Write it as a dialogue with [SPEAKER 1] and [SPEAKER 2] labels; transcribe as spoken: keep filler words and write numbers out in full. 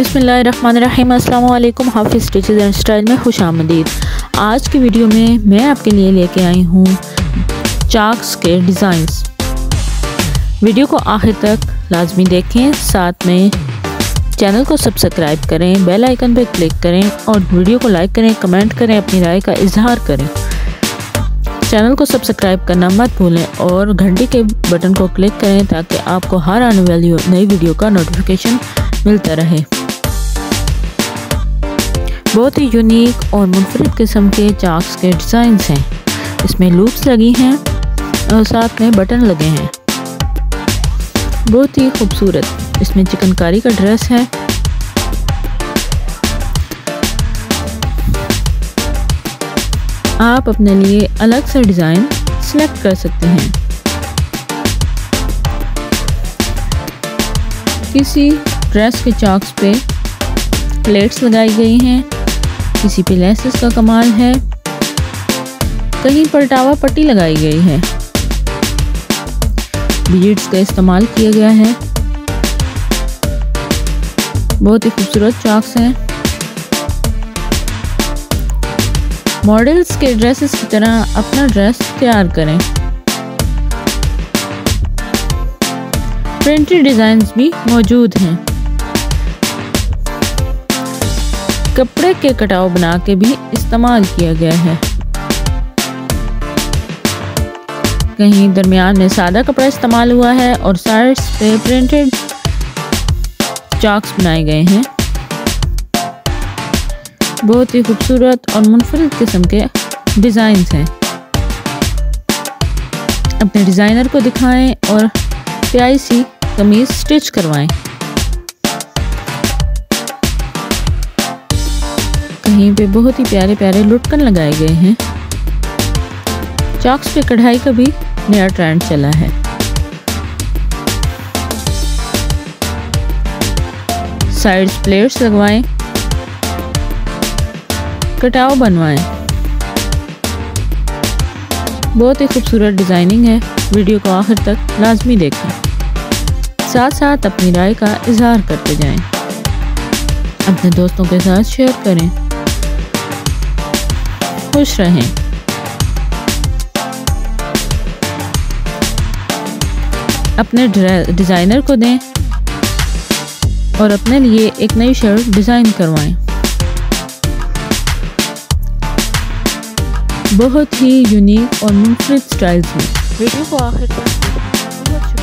[SPEAKER 1] बिस्मिल्लाहिर्रहमानिर्रहीम। अस्सलाम वालेकुम। हाफिज़ स्टिचेस एंड स्टाइल में खुश आमदीद। आज की वीडियो में मैं आपके लिए लेके आई हूँ चाक्स के डिज़ाइंस। वीडियो को आखिर तक लाजमी देखें, साथ में चैनल को सब्सक्राइब करें, बेल आइकन पर क्लिक करें और वीडियो को लाइक करें, कमेंट करें, अपनी राय का इजहार करें। चैनल को सब्सक्राइब करना मत भूलें और घंटी के बटन को क्लिक करें ताकि आपको हर आने वाली नई वीडियो का नोटिफिकेशन मिलता रहे। बहुत ही यूनिक और मुनफरिद किस्म के चाक्स के डिज़ाइंस हैं। इसमें लूप्स लगी हैं और साथ में बटन लगे हैं, बहुत ही खूबसूरत। इसमें चिकनकारी का ड्रेस है। आप अपने लिए अलग से डिज़ाइन सिलेक्ट कर सकते हैं। किसी ड्रेस के चाक्स पे प्लेट्स लगाई गई हैं, किसी पे लेसेस का कमाल है, कहीं पर टावा पट्टी लगाई गई है, बीड्स का इस्तेमाल किया गया है। बहुत ही खूबसूरत चाक्स हैं। मॉडल्स के ड्रेसेस की तरह अपना ड्रेस तैयार करें। प्रिंटेड डिज़ाइंस भी मौजूद हैं। कपड़े के कटाव बना के भी इस्तेमाल किया गया है। कहीं दरमियान में सादा कपड़ा इस्तेमाल हुआ है और साइड्स पे प्रिंटेड चाक्स बनाए गए हैं। बहुत ही खूबसूरत और मुनफरिद किस्म के डिज़ाइंस हैं। अपने डिज़ाइनर को दिखाएं और प्यारी सी कमीज स्टिच करवाएं। कहीं पे बहुत ही प्यारे प्यारे लुटकन लगाए गए हैं। चाक्स पे कढ़ाई का भी नया ट्रेंड चला है। साइड्स प्लेट्स लगवाएं, कटाव बनवाएं। बहुत ही खूबसूरत डिज़ाइनिंग है। वीडियो को आखिर तक लाजमी देखें, साथ साथ अपनी राय का इजहार करते जाएं। अपने दोस्तों के साथ शेयर करें। खुश रहें। अपने डिज़ाइनर को दें और अपने लिए एक नई शर्ट डिज़ाइन करवाएं। बहुत ही यूनिक और मुनफरिद स्टाइल्स में। वीडियो को आखिर तक